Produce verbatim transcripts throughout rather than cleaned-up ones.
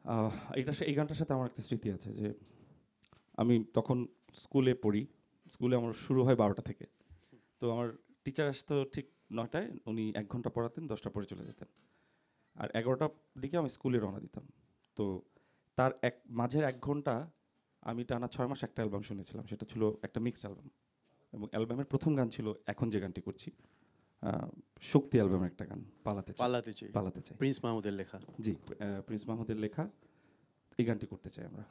আহ, এটা সে- এই গানটার সাথে আমার একটা স্মৃতি আছে যে আমি তখন স্কুলে পড়ি। স্কুলে আমার শুরু হয় বারোটা থেকে। তো আমার টিচার আসতো ঠিক নয়টায়, উনি এক ঘন্টা পড়াতেন, দশটা পরে চলে যেতেন। আর এগারোটার দিকে আমি স্কুলে রওনা দিতাম। তো তার এক মাঝের এক ঘন্টা আমি টানা ছয় মাস একটা অ্যালবাম শুনেছিলাম। সেটা ছিল একটা মিক্সড অ্যালবাম, এবং অ্যালবামের প্রথম গান ছিল এখন যে গানটি করছি, আহ, শক্তি অ্যালবামের একটা গান, পালাতে চাই। পালাতে চাই, পালাতে চাই, প্রিন্স মাহমুদের লেখা। জি, আহ, প্রিন্স মাহমুদের লেখা। এই গানটি করতে চাই আমরা।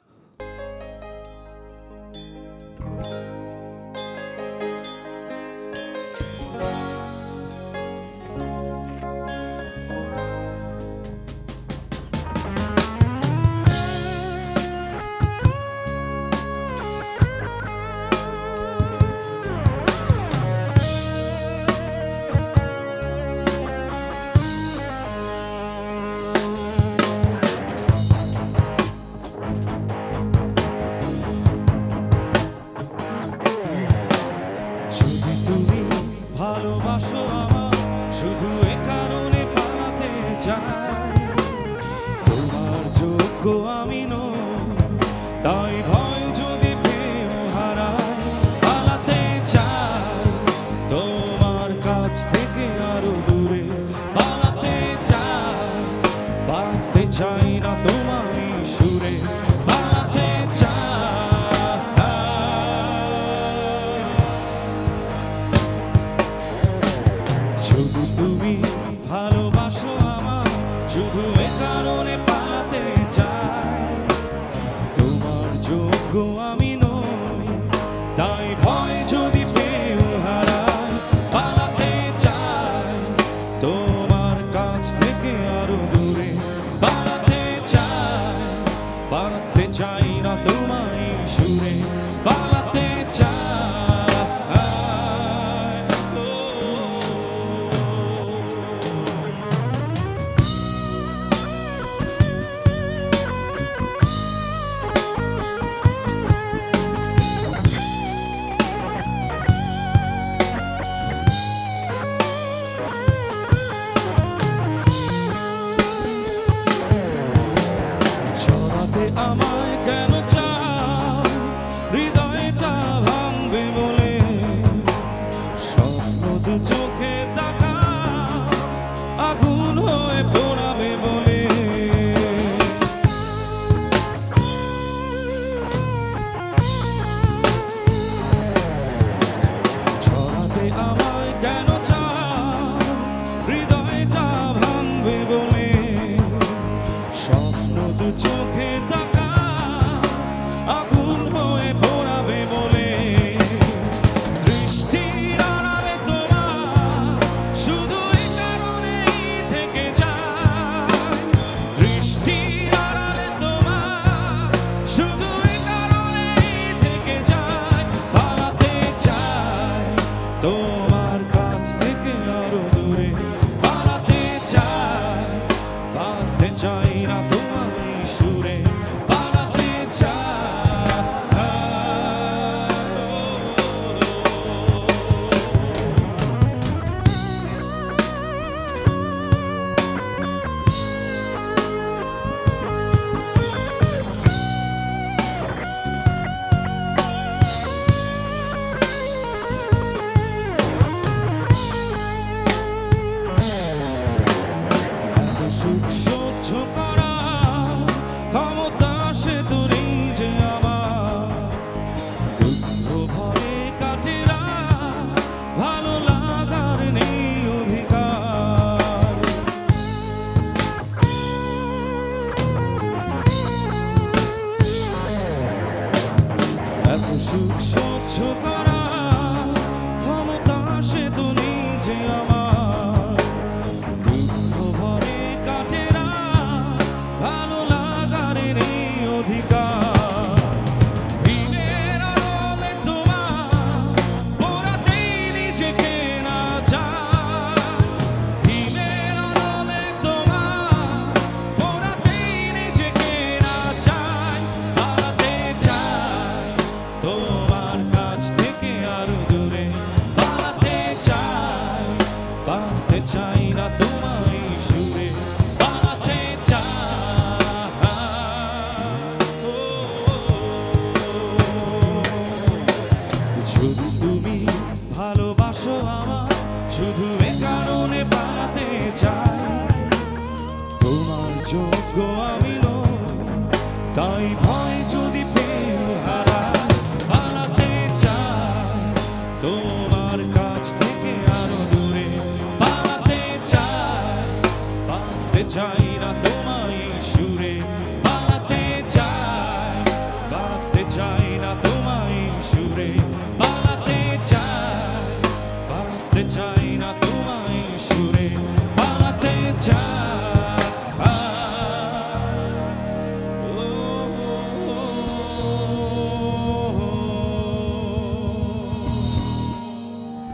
যদি তুমি ভালোবাসো আমায়, শুধু এ কারণে পালাতে চাই। তোমার যোগ্য আমি নই, তাই ভয় যদি পেও হারাই। পালাতে চাই তোমার কাছ থেকে আরো দূরে, পালাতে চাই, বাঁধতে চাই না তোমায় সুরে, পালাতে চাই। শুধু তুমি ভালোবাসো আমায়, শুধু এ কারণে পালাতে চাই। তোমার যোগ্য আমি নই, তাই ভয় যদি পেও হারাই। পালাতে চাই তোমার কাছ থেকে আরো দূরে, পালাতে চাই, বাঁধতে চাই না তোমায় সুরে, পালাতে চাই। ছড়াতে আমায় কেন চাও, হৃদয়টা ভাঙবে বলে। স্বপ্ন দু চোখে তাকাও, আগুন হয়ে পোড়াবে বলে। ছড়াতে আমায় কেন চাও, হৃদয়টা ভাঙবে বলে। স্বপ্ন দু চোখে তাকাও,